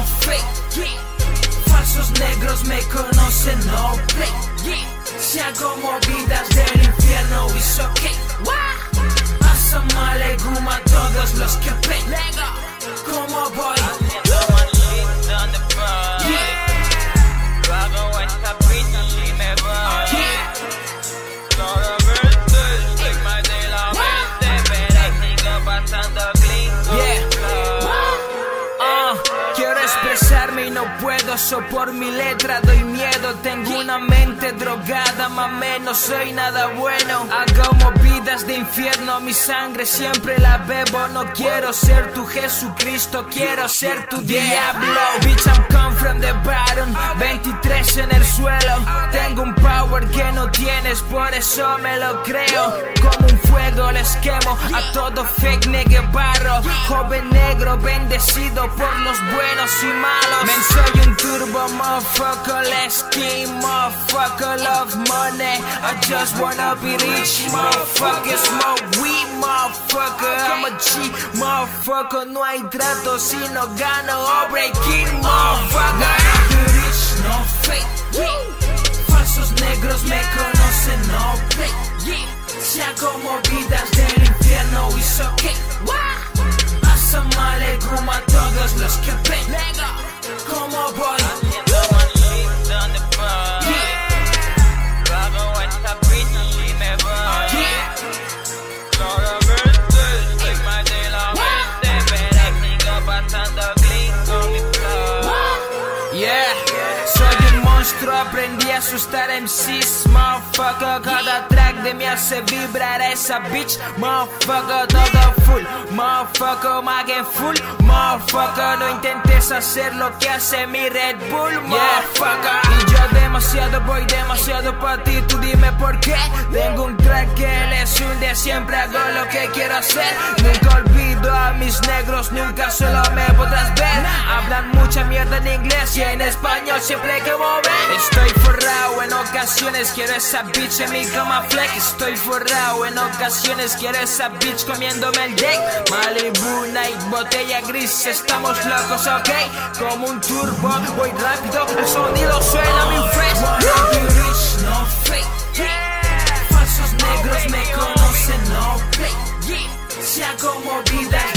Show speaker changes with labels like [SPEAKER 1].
[SPEAKER 1] fake, falsos negros me conocen, no play. Si hago movidas del infierno, it's okay. Assalamu alaikum a todos los que play. ¿Cómo voy? Quiero expresarme y no puedo, so por mi letra doy miedo. Tengo una mente drogada, mame, no soy nada bueno. Hago movidas de infierno, mi sangre siempre la bebo. No quiero ser tu Jesucristo, quiero ser tu diablo. Bitch, I'm come from the bottom, 23 en el suelo. Tengo un power que no tienes, por eso me lo creo. Como un fuego les quemo a todo fake nigga barro. Joven negro bendecido por los buenos y malos. Men, soy un turbo motherfucker, let's keep motherfucker, love money. I just wanna be rich, motherfucker, smoke weed, motherfucker. I'm a G, motherfucker, no hay trato si no gano o breaking, motherfucker. Be rich, no fake, falsos negros me conocen, no play. Si hago movidas del infierno, it's okay. Assalamu alaikum a todos los que play. ¿Cómo voy? Aprendí a asustar MCs, motherfucker. Cada track de mí hace vibrar a esa bitch, motherfucker. Todo full, motherfucker, magen full, motherfucker. No intentes hacer lo que hace mi Red Bull, motherfucker. Y yo demasiado voy demasiado pa' ti, tú dime por qué. Tengo un track que les hunde, siempre hago lo que quiero hacer. Nunca olvido a mis negros, nunca solo me podrás ver. Hablan mucha mierda en inglés y en español siempre que mover. Estoy forrado en ocasiones, quiero esa bitch en mi cama flex. Estoy forrado en ocasiones, quiero esa bitch comiéndome el Jake. Malibu Night, botella gris, estamos locos, ok. Como un turbo, voy rápido, el sonido suena muy fresh. No rich, no fake, falsos negros me conocen, no play. Si hago movidas